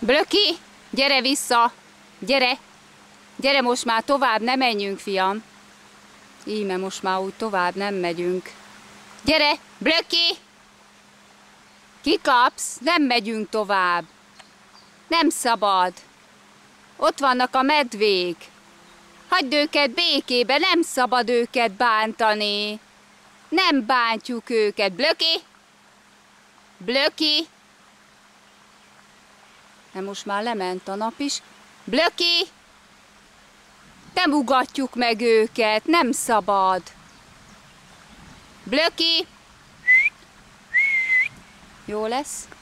Blöki, gyere vissza! Gyere! Gyere most már tovább, ne menjünk, fiam! Íme most már úgy tovább nem megyünk. Gyere! Blöki! Kikapsz, nem megyünk tovább. Nem szabad. Ott vannak a medvék. Hagyd őket békébe, nem szabad őket bántani. Nem bántjuk őket. Blöki! Blöki! De most már lement a nap is. Blöki! Nem ugatjuk meg őket, nem szabad. Blöki! Jó lesz?